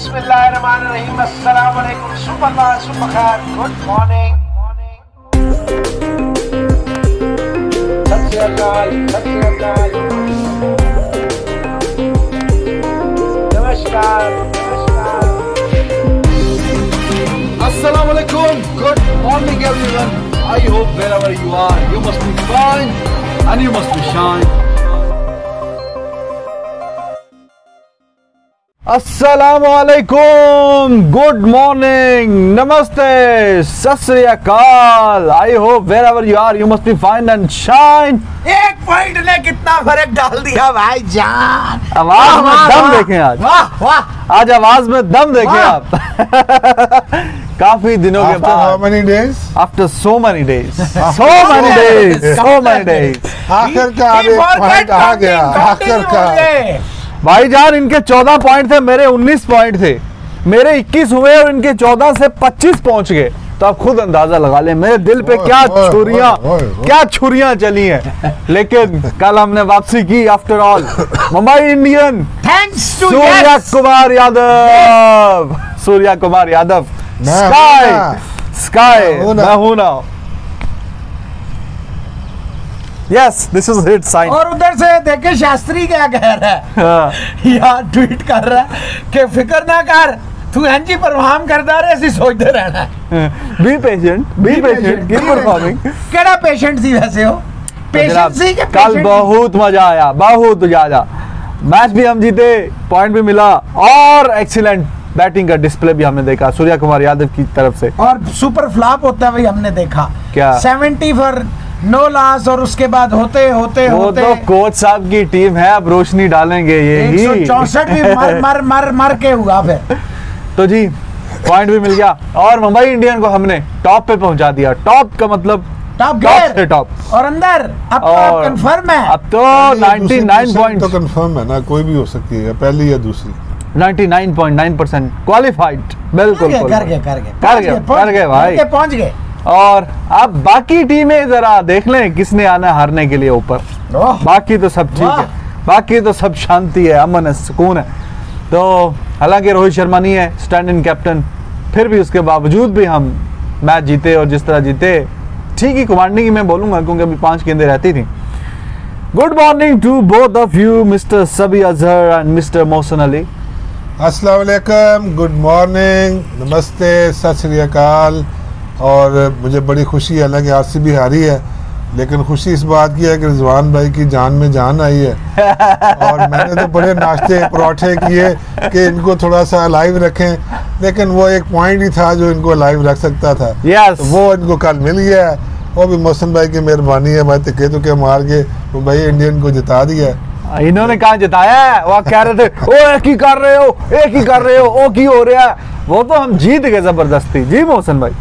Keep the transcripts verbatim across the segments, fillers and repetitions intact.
बिस्मिल्लाहिर्रहमानिर्रहीम, अस्सलाम वालेकुम, सुबह सुबह खैर, गुड मॉर्निंग, सत श्री अकाल, सत श्री अकाल, नमस्कार, नमस्कार, अस्सलाम वालेकुम, good morning everyone. I hope wherever you are, you must be fine and you must be shine. अस्सलाम वालेकुम, गुड मॉर्निंग, नमस्ते, सत श्री अकाल. I hope wherever you are, you must be fine and shine. एक point ने कितना फर्क डाल दिया भाई जान. आवाज में वाह, दम वाह, देखें आज. वाह वाह, आज आवाज में दम देखें आप. काफी दिनों के After how बाद, many days? After so many days, so many days, so many days. आखिरकार एक पॉइंट आ गया. आखिरकार भाईजान, इनके चौदह पॉइंट थे, मेरे उन्नीस पॉइंट थे. मेरे इक्कीस हुए और इनके चौदह से पच्चीस पहुंच गए. तो आप खुद अंदाजा लगा लें मेरे दिल पे ओए, क्या ओए, छुरियां ओए, ओए, ओए। क्या छुरियां चली हैं. लेकिन कल हमने वापसी की. After all Mumbai Indian, thanks to Surya Kumar Yadav, Surya Kumar Yadav, मैं स्काई हूं ना। स्काई मैं हूं ना। मैं हूं ना. Yes, this is hit sign. और उधर से देखे शास्त्री क्या कह रहा है यार, ट्वीट कर रहा है कि फिक्र ना कर, तू एनजी परफॉर्म करता रहे, ऐसी सोचते रहना है. Be patient, be patient, keep performing. केड़ा पेशेंट सी वैसे हो, पेशेंट सी के कल पेशेंट. बहुत मजा आया, बहुत ज्यादा. मैच भी हम जीते, पॉइंट भी मिला और एक्सीलेंट बैटिंग का डिस्प्ले भी हमने देखा सूर्या कुमार यादव की तरफ से. और सुपर फ्लॉप होता है भाई, हमने देखा क्या? सेवेंटी फॉर नो लॉस, और उसके बाद होते होते वो होते तो कोच साहब की टीम है, अब रोशनी डालेंगे ये एक सौ ही. चौसठ भी मर मर मर मर के हुआ फिर. तो जी पॉइंट भी मिल गया और मुंबई इंडियन को हमने टॉप पे पहुंचा दिया. टॉप का मतलब टॉप टॉप से गेयर टॉप. और अंदर अब तो और कंफर्म है. अब तो दूसरी निन्यानवे पोजीशन पॉइंट तो कंफर्म है ना, कोई भी हो सकती है, पहली या दूसरी. निन्यानवे पॉइंट नौ परसेंट क्वालिफाइड. बिल्कुल कर गए कर गए कर गए कर गए, कर गए भाई. पहुंच गए. और अब बाकी टीमें जरा देख लें किसने आना है हारने के लिए ऊपर. ओह, बाकी तो सब ठीक वाह। है, बाकी तो सब शांति है, अमन है, सुकून है. तो हालांकि रोहित शर्मा नहीं है स्टैंड इन कैप्टन, फिर भी उसके बावजूद भी हम मैच जीते और जिस तरह जीते ठीक ही. कमांडिंग ही मैं बोलूंगा क्योंकि अभी पांच गेंदें रहती थी. Good morning to both of you, mister Sabih Azhar and mister Mohsin Ali. अस्सलाम वालेकुम, गुड मॉर्निंग, नमस्ते, सत श्री अकाल. और मुझे बड़ी खुशी है, हालांकि आरसीबी हारी है, लेकिन खुशी इस बात की है कि रिजवान भाई की जान में जान आई है. और मैंने तो बड़े नाश्ते परोठे किए कि इनको थोड़ा सा लाइव रखें, लेकिन वो एक पॉइंट ही था जो इनको लाइव रख सकता था. यस, तो वो इनको कल मिल गया है. वो भी मोहसिन भाई की मेहरबानी है, भाई तिके तुके मार के मुंबई इंडियन को जिता दिया है. इन्होंने कहा जिताया है, वो कह रहे थे ओ एक ही कर रहे हो, एक ही कर रहे हो, ओ की हो रहा है. वो तो हम जीत गए जबरदस्ती. जी मोहसिन भाई.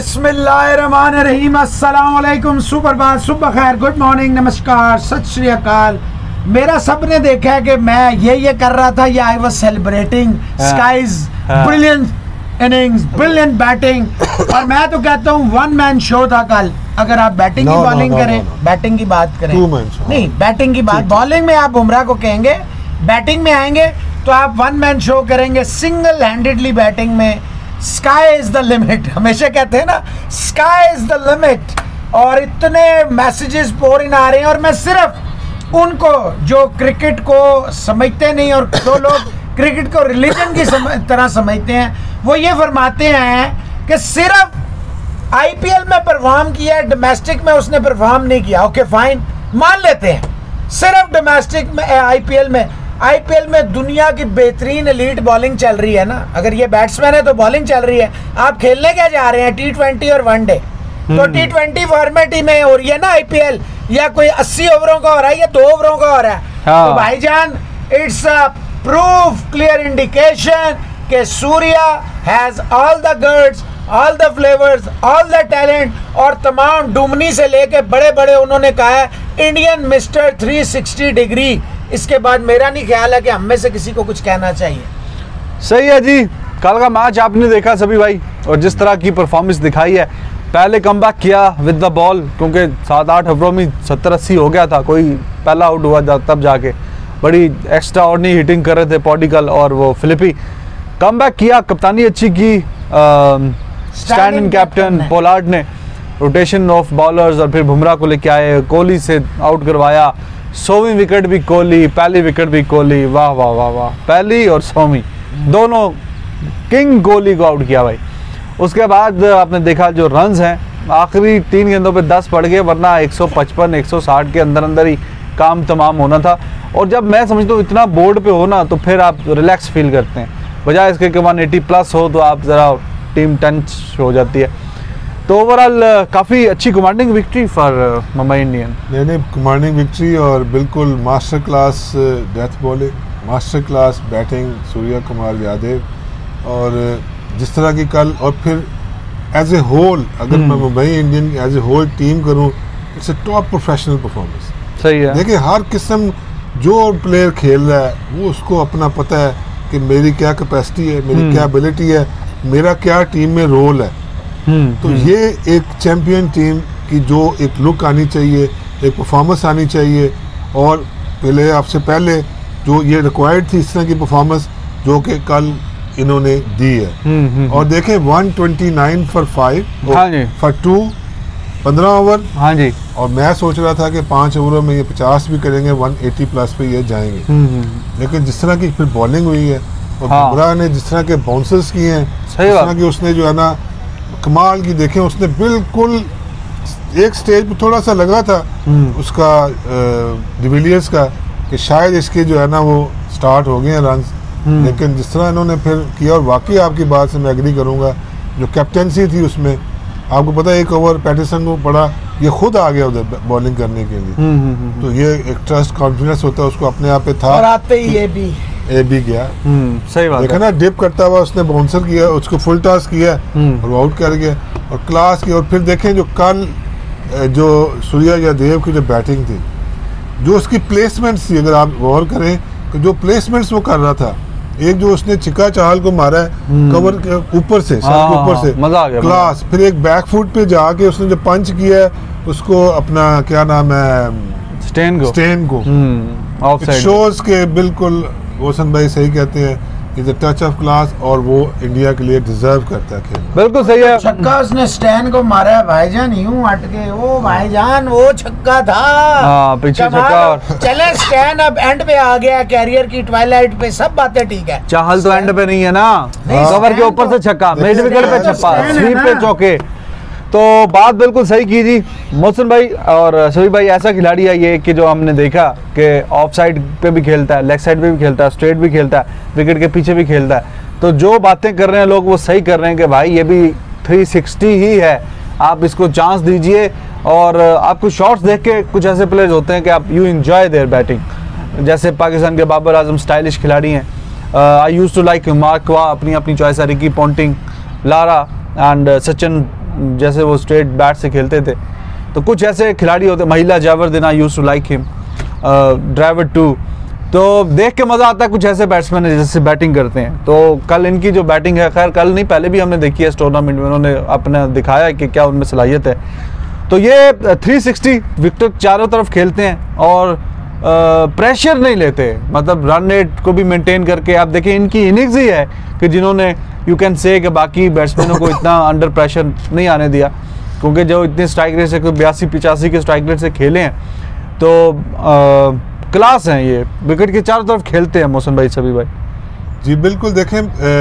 बिस्मिल्लाहिर्रहमानिर्रहीम, अस्सलाम वालेकुम, सुप्रभात, सुबह खैर, गुड मॉर्निंग, नमस्कार, सत श्री अकाल. मेरा सबने देखा है कि मैं ये ये कर रहा था, या I was celebrating SKY's brilliant innings, brilliant batting. और मैं तो कहता हूँ वन मैन शो था कल. अगर आप बैटिंग की No, no, बॉलिंग no, करें, no, no. बैटिंग की बात करें, Two man show. नहीं बैटिंग की बात, बॉलिंग में आप बुमराह को कहेंगे, बैटिंग में आएंगे तो आप वन मैन शो करेंगे. सिंगल हैंडेडली बैटिंग में स्काई इज द लिमिट, हमेशा कहते हैं ना, स्काई इज द लिमिट. और इतने मैसेजेस पोर इन आ रहे हैं, और मैं सिर्फ उनको जो क्रिकेट को समझते नहीं और जो लोग क्रिकेट को रिलीजन की सम, तरह समझते हैं, वो ये फरमाते हैं कि सिर्फ आईपीएल में परफॉर्म किया, डोमेस्टिक में उसने परफॉर्म नहीं किया. ओके फाइन, मान लेते हैं. सिर्फ डोमेस्टिक में, आईपीएल में आईपीएल में दुनिया की बेहतरीन एलीट बॉलिंग चल रही है ना. अगर ये बैट्समैन है तो बॉलिंग चल रही है. आप खेलने क्या जा रहे हैं, टी ट्वेंटी और वनडे. तो टी ट्वेंटी फॉर्मेट में हो रही है ना आईपीएल, या कोई अस्सी ओवरों का हो रहा है या दो ओवरों का हो रहा है. हाँ. तो भाईजान, it's a proof, clear indication कि Surya has all the guards, all the flavours, all the talent. और तमाम डुमनी से लेके बड़े बड़े उन्होंने कहा है Indian mister three sixty degree. इसके बाद मेरा नहीं ख्याल है कि हम में से किसी को कुछ कहना चाहिए. सही है जी. कल का मैच आपने देखा सभी भाई, और जिस तरह की परफॉर्मेंस दिखाई है. पहले कमबैक किया विद द बॉल, क्योंकि सात आठ ओवरों में सत्तर अस्सी हो गया था, कोई पहला आउट हुआ तब जाके बड़ी एक्स्ट्रा ऑर्डिनरी हिटिंग कर रहे थे पॉडिकल और वो फिलिपी. कमबैक किया, कप्तानी अच्छी की स्टैंड इन कैप्टन पोलार्ड ने, रोटेशन ऑफ बॉलर्स, और फिर बुमराह को लेके आए, कोहली से आउट करवाया, सौवीं विकेट भी कोहली, पहली विकेट भी कोहली, वाह वाह वाह वाह, पहली और सौवीं दोनों किंग कोहली को आउट किया भाई। उसके बाद आपने देखा जो रन्स हैं आखिरी तीन गेंदों पे दस पड़ गए, वरना एक सौ पचपन एक सौ साठ के अंदर अंदर ही काम तमाम होना था। और जब मैं समझता हूँ इतना बोर्ड पे हो ना तो फिर आप रिलैक्स फील करते हैं, बजाय इसके कि वन एटी प्लस हो तो आप ज़रा टीम टेंस हो जाती है। तो ओवरऑल काफ़ी अच्छी commanding victory for Mumbai Indian. नहीं नहीं कमांडिंग विक्ट्री और बिल्कुल master class death bowling, master class batting Surya Kumar Yadav, और जिस तरह की कल, और फिर एज ए होल अगर मैं Mumbai Indian as a whole team करूं, it's a top professional performance. सही है। देखिए हर किस्म जो प्लेयर खेल रहा है वो उसको अपना पता है कि मेरी क्या कैपेसिटी है, मेरी क्या एबिलिटी है, मेरा क्या टीम में रोल है। तो ये एक चैंपियन टीम की जो एक लुक आनी चाहिए, एक परफॉर्मेंस आनी चाहिए, और पहले आपसे पहले जो ये रिक्वायर्ड थी इस तरह की परफॉर्मेंस जो कि कल इन्होंने दी है। और देखें one twenty nine for five हाँ जी, फॉर टू, पंद्रह ओवर। हाँ जी, और मैं सोच रहा था कि पाँच ओवरों में ये पचास भी करेंगे, वन एटी प्लस पे ये जाएंगे। लेकिन जिस तरह की फिर बॉलिंग हुई है और हाँ। बुमराह ने जिस तरह के बाउंसर्स किए हैं, सही जिस बात। तरह की उसने जो है ना कमाल की, देखें उसने बिल्कुल एक स्टेज पे थोड़ा सा लगा था उसका डिविलियर्स का कि शायद इसके जो है ना वो स्टार्ट हो गए हैं रन, लेकिन जिस तरह इन्होंने फिर किया, और वाकई आपकी बात से मैं एग्री करूंगा, जो कैप्टेंसी थी उसमें आपको पता है एक ओवर पैटिसन को पड़ा, ये खुद आ गया उधर बॉलिंग करने के लिए। तो ये एक ट्रस्ट कॉन्फिडेंस होता है उसको अपने आप पे था, और आते ही ये भी ए भी गया। सही बात देखा है। ना डिप करता हुआ उसने बाउंसर किया, उसको फुल टॉस किया और वो आउट कर गया, और क्लास की। और फिर देखें जो कल जो सूर्या यादव की जो बैटिंग थी, जो उसकी प्लेसमेंट्स थी, अगर आप गौर करें तो जो प्लेसमेंट्स वो कर रहा था, एक जो उसने चिका चाहल को मारा है कवर के ऊपर से, सर के ऊपर से, मजा आ गया, क्लास। फिर एक बैक फुट पे जाके उसने जो पंच किया है उसको अपना क्या नाम है स्टेन को स्टेन को ऑफ साइड शोज के बिल्कुल रोशन भाई सही कहते हैं, is a touch of class, और वो इंडिया के लिए डिजर्व करता है खेल। बिल्कुल सही है। छक्का उसने स्टैन को मारा है भाईजान, यूं हट के, ओ भाईजान वो छक्का था। हाँ, पीछे कमाल। छक्का और- चले स्टैन अब एंड पे आ गया, कैरियर की ट्वाइलाइट पे, सब बातें ठीक है। चाहल तो एंड पे नहीं है ना, नहीं, कवर के स्टैन ऊपर तो- से छक्का, मिड देखिए, विकेट पे स्टैन तो छक्का, स्टैन है स्वीप पे ना। चौके। तो बात बिल्कुल सही की जी मोहसिन भाई और सभी भाई। ऐसा खिलाड़ी है ये कि जो हमने देखा कि ऑफ साइड पे भी खेलता है, लेग साइड पे भी खेलता है, स्ट्रेट भी खेलता है, विकेट के पीछे भी खेलता है। तो जो बातें कर रहे हैं लोग वो सही कर रहे हैं कि भाई ये भी थ्री सिक्सटी ही है, आप इसको चांस दीजिए। और आपको शॉट्स देख के कुछ ऐसे प्लेयर्स होते हैं कि आप यू एंजॉय देयर बैटिंग, जैसे पाकिस्तान के बाबर आजम स्टाइलिश खिलाड़ी हैं। I used to like Mark Waugh, अपनी अपनी चॉइस है, Ricky Ponting, Lara and Sachin जैसे वो स्ट्रेट बैट से खेलते थे। तो कुछ ऐसे खिलाड़ी होते, Mahela Jayawardene, I used to like him, driver too. तो देख के मज़ा आता है कुछ ऐसे बैट्समैन जैसे बैटिंग करते हैं। तो कल इनकी जो बैटिंग है, खैर कल नहीं पहले भी हमने देखी है इस टूर्नामेंट में, उन्होंने अपना दिखाया कि क्या उनमें सलाहियत है। तो ये थ्री सिक्सटी विकेट चारों तरफ खेलते हैं और प्रेशर नहीं लेते, मतलब रन रेट को भी मेंटेन करके। आप देखें इनकी इनिंग्स ही है कि जिन्होंने यू कैन से कि बाकी बैट्समैनों को इतना अंडर प्रेशर नहीं आने दिया, क्योंकि जो इतने स्ट्राइक रेट से बयासी पिचासी के स्ट्राइक रेट से खेले हैं तो आ, क्लास हैं ये, विकेट के चारों तरफ खेलते हैं मौसम भाई सभी भाई। जी बिल्कुल। देखें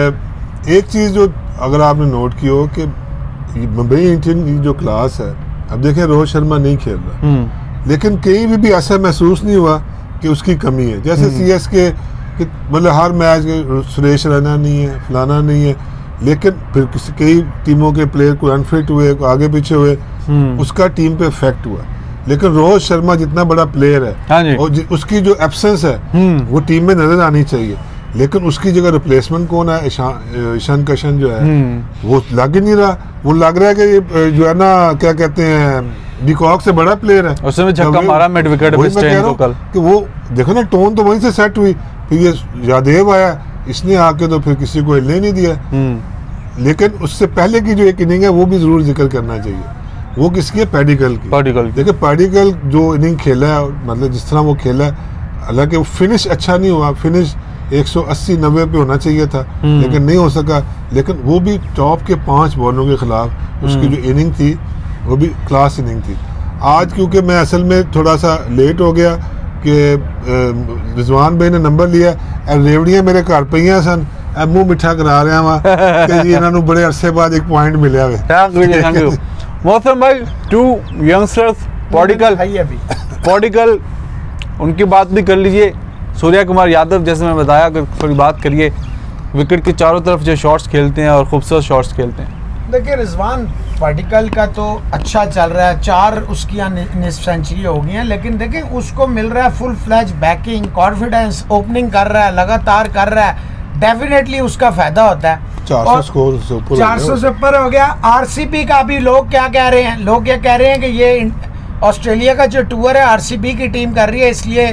एक चीज़ जो अगर आपने नोट की हो कि मुंबई इंडियन की जो क्लास है, अब देखें रोहित शर्मा नहीं खेल रहा, लेकिन कहीं भी भी ऐसा महसूस नहीं हुआ कि उसकी कमी है। जैसे सी एस के मतलब हर मैच सुरेश रैना नहीं है, फलाना नहीं है, लेकिन फिर किसी कई टीमों के प्लेयर को अनफिट हुए, को आगे पीछे हुए, उसका टीम पे इफेक्ट हुआ। लेकिन रोहित शर्मा जितना बड़ा प्लेयर है, हाँ जी। और उसकी जो एब्सेंस है वो टीम में नजर आनी चाहिए, लेकिन उसकी जगह रिप्लेसमेंट कौन है? ईशान ईशान किशन जो है वो लग ही नहीं रहा। वो लग रहा है कि ये जो है ना क्या कहते हैं डिकॉक से बड़ा प्लेयर है। उसने भी छक्का मारा मिड विकेट पे स्टेन को कल, कि वो देखो ना टोन तो वहीं से सेट हुई। फिर ये यादव आया, इसने आके तो फिर किसी को हिलने नहीं दिया। लेकिन उससे पहले की जो एक इनिंग है वो भी जरूर जिक्र करना चाहिए, वो किसकी है? पैडिकल की। पैडिकल देखिए पैडिकल जो इनिंग खेला है, मतलब जिस तरह वो खेला है, हालांकि वो फिनिश अच्छा नहीं हुआ, फिनिश एक सौ अस्सी नब्बे पे होना चाहिए था, लेकिन नहीं हो सका। लेकिन वो भी टॉप के पांच बॉलरों के खिलाफ उसकी जो इनिंग थी वो भी क्लास इनिंग थी। आज क्योंकि मैं असल में थोड़ा सा लेट हो गया कि रिजवान भाई ने नंबर लिया, रेवड़ियाँ मेरे घर पईयां सन, मुँह मिठा करा रहा वहाँ कि जी इन्होंने बड़े अरसे बाद एक पॉइंट मिला है। मौसम भाई, टू यंगस्टर्स, पॉडिकल पॉडिकल उनकी बात भी कर लीजिए। सूर्या कुमार यादव, जैसे मैं बताया, अगर थोड़ी बात करिए, विकेट के चारों तरफ जो शॉट्स खेलते हैं और खूबसूरत शॉट्स खेलते हैं। देखिए रिजवान पार्टिकल का तो अच्छा चल रहा है, चार उसकी निस्फ सेंचुरी हो गई है, लेकिन देखिए उसको मिल रहा है full fledged backing, confidence, opening कर रहा है, लगातार कर रहा है, डेफिनेटली उसका फायदा होता है। चार सौ स्कोर से ऊपर चार सौ से ऊपर हो गया। आरसीबी का भी लोग क्या कह रहे हैं, लोग ये कह रहे हैं कि ये ऑस्ट्रेलिया का जो टूर है आरसीबी की टीम कर रही है, इसलिए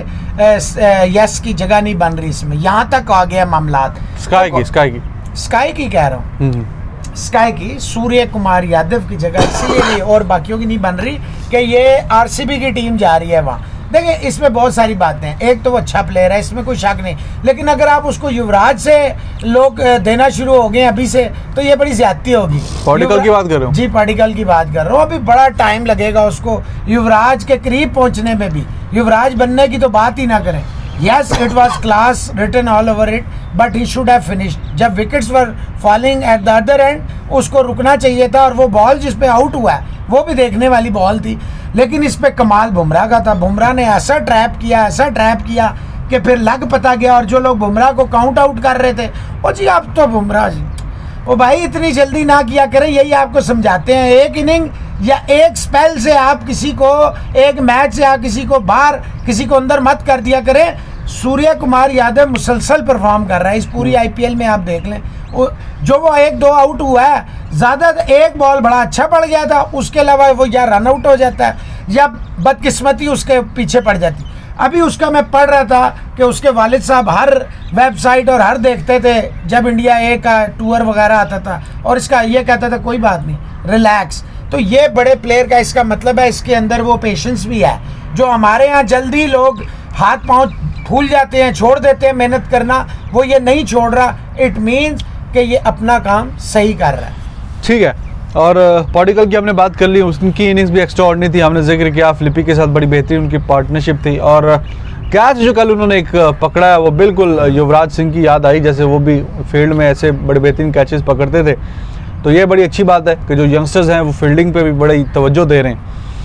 यस की जगह नहीं बन रही इसमें। यहाँ तक आ गया मामलात। स्काई की स्काई की स्काई की कह रहा हूँ, स्काई की सूर्य कुमार यादव की जगह इसीलिए नहीं और बाकियों की नहीं बन रही कि ये आरसीबी की टीम जा रही है वहाँ। देखिए इसमें बहुत सारी बातें हैं, एक तो वो अच्छा प्लेयर है, इसमें कोई शक नहीं, लेकिन अगर आप उसको युवराज से लोग देना शुरू हो गए अभी से तो ये बड़ी ज्यादती होगी। पार्टिकल की बात कर रहे हो? जी पार्टिकल की बात कर रहा हूँ। अभी बड़ा टाइम लगेगा उसको युवराज के करीब पहुंचने में भी। युवराज बनने की तो बात ही ना करें। Yes it was class written all over it, but he should have finished. जब wickets were falling at the other end, उसको रुकना चाहिए था, और वो बॉल जिस पे आउट हुआ है वो भी देखने वाली बॉल थी, लेकिन इस पे कमाल बुमराह का था। बुमराह ने ऐसा ट्रैप किया, ऐसा ट्रैप किया कि फिर लग पता गया, और जो लोग बुमराह को काउंट आउट कर रहे थे, ओ जी आप तो बुमराह जी, ओ भाई इतनी जल्दी ना किया करें, यही आपको समझाते हैं। एक इनिंग या एक स्पेल से आप किसी को, एक मैच से आप किसी को बाहर, किसी को अंदर मत कर दिया करें। सूर्य कुमार यादव मुसलसल परफॉर्म कर रहा है इस पूरी आईपीएल में। आप देख लें जो वो एक दो आउट हुआ है, ज़्यादा एक बॉल बड़ा अच्छा पड़ गया था, उसके अलावा वो या रन आउट हो जाता है या बदकिस्मती उसके पीछे पड़ जाती। अभी उसका मैं पढ़ रहा था कि उसके वालिद साहब हर वेबसाइट और हर देखते थे जब इंडिया ए का टूर वगैरह आता था, और इसका ये कहता था कोई बात नहीं, रिलैक्स। तो ये बड़े प्लेयर का इसका मतलब है इसके अंदर वो पेशेंस भी है, जो हमारे यहाँ जल्दी लोग हाथ पाँव भूल जाते हैं, छोड़ देते हैं मेहनत करना, वो ये नहीं छोड़ रहा। इट मीन्स कि ये अपना काम सही कर रहा है। ठीक है, और पार्टिकल की हमने बात कर ली, उनकी इनिंग्स भी एक्स्ट्रा ऑर्डिनरी थी। हमने जिक्र किया फिलिपी के साथ बड़ी बेहतरीन उनकी पार्टनरशिप थी, और कैच जो कल उन्होंने एक पकड़ा है वो बिल्कुल युवराज सिंह की याद आई, जैसे वो भी फील्ड में ऐसे बड़े बेहतरीन कैचेस पकड़ते थे। तो ये बड़ी अच्छी बात है कि जो यंगस्टर्स हैं वो फील्डिंग पे भी बड़ी तवज्जो दे रहे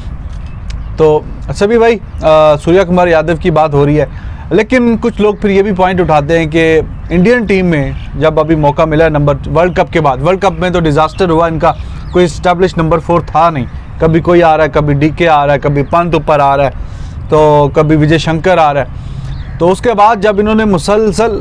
हैं। तो सभी भाई, सूर्या कुमार यादव की बात हो रही है, लेकिन कुछ लोग फिर ये भी पॉइंट उठाते हैं कि इंडियन टीम में जब अभी मौका मिला नंबर वर्ल्ड कप के बाद, वर्ल्ड कप में तो डिज़ास्टर हुआ, इनका कोई इस्टेब्लिश नंबर फोर था नहीं। कभी कोई आ रहा है, कभी डीके आ रहा है, कभी पंत ऊपर आ रहा है, तो कभी विजय शंकर आ रहा है। तो उसके बाद जब इन्होंने मुसलसल